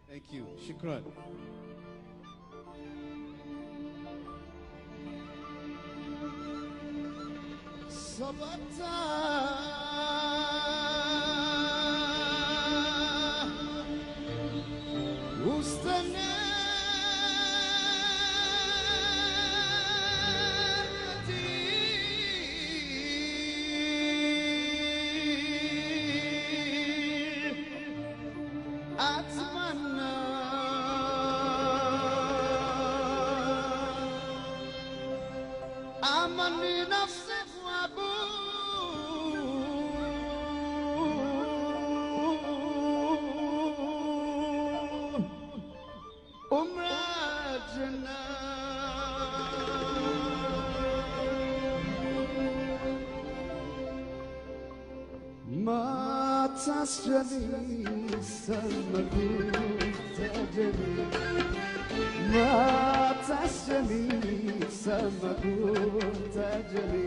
Thank you. Shukran. Sabata Ustane Atmana Amani nafsi wabu Umrajna Matasjani samagu tajani Matasjani samagu tajani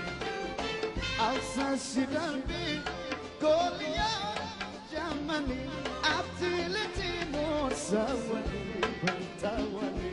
Alsa shidarbi kolya jamani Atiliti mor sawani bantawani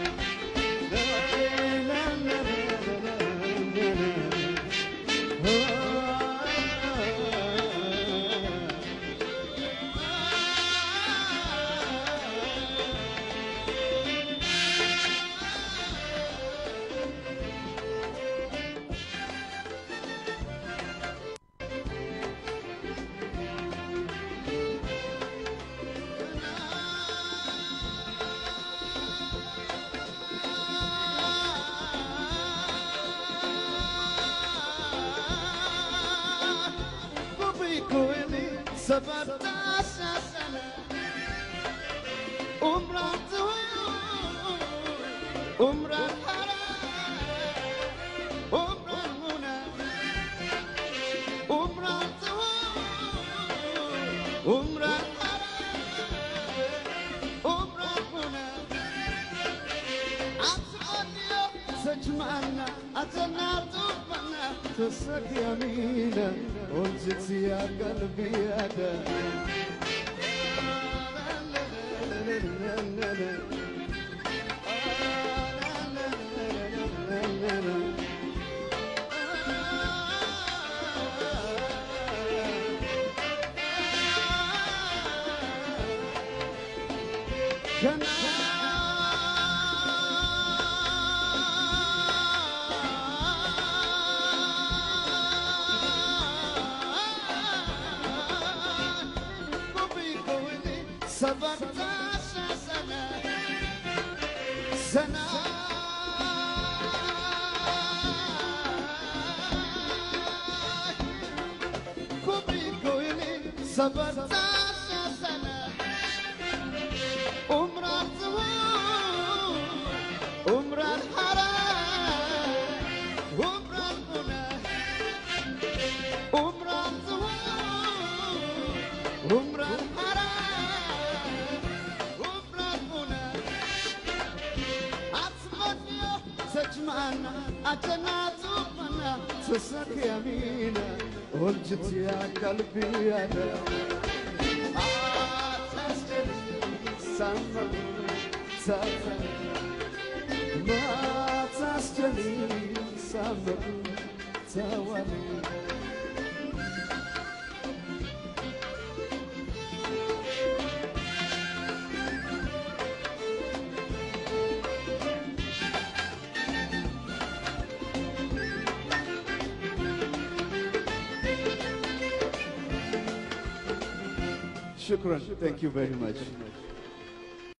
Sabata sana umrah hara umrah muna umrah hara umrah muna atqaniya sajmana atanatu bana تصك يمينا وانجت يا قلبي هذا Sabata sana sana Kubiko ini sabata sana umrah hara umrah muna umrah hara سجمعنا أتناتو بنا تسك يمينا وانجت يا قلبي أنا تسجني سما سما ما تسجني سما توالي Shukran. Thank you very much.